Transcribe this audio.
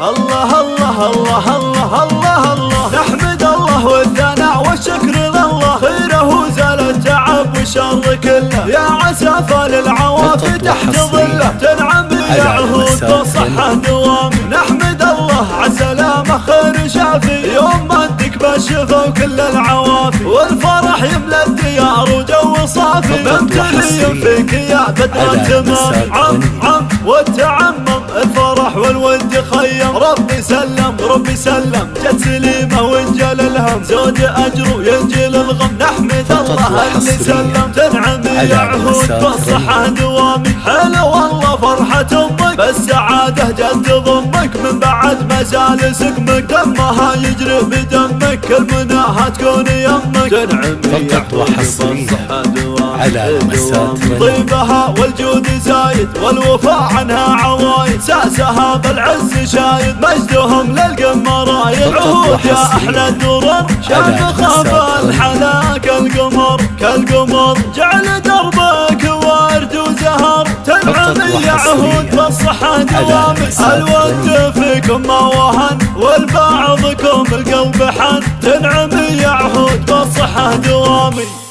الله الله الله الله الله الله. نحمد الله والثناء والشكر لله، خيره زال التعب والشر كله، يا عسى للعوافي تحت ظله، تنعم يا عهود بالصحة دوامي. نحمد الله عالسلامة خير شافي، يوم مدك بالشفا وكل العوافي، والفرح يملى الديار وجو صافي، ممتلي فيك يا بدر التمام. عم والتعمم الفرح والود خيم، ربي سلم ربي سلم جت سليمة وانجل الهم، زود أجر وينجل الغم. نحمد الله اللي سلم، تنعم يا عهود بالصحة دوامي. حلو والله فرحة أمك بالسعادة جت تضمك، من بعد مسال سقمك دمها يجري بدمك، المناها تكون يمك. تنعم يا عهود بالصحة دوامي، طيبها والجود زايد والوفاء عنها عوايد، ساسها بالعز شايد مجدهم للقمة رايد. عهود يا أحلى الدرر شامخة بالحلا كالقمر، جعل دربك ورد وزهر. تنعم يا عهود بالصحة دوامي، الود فيكم ما وهن والبعضكم القلب حن. تنعم يا عهود بالصحة دوامي.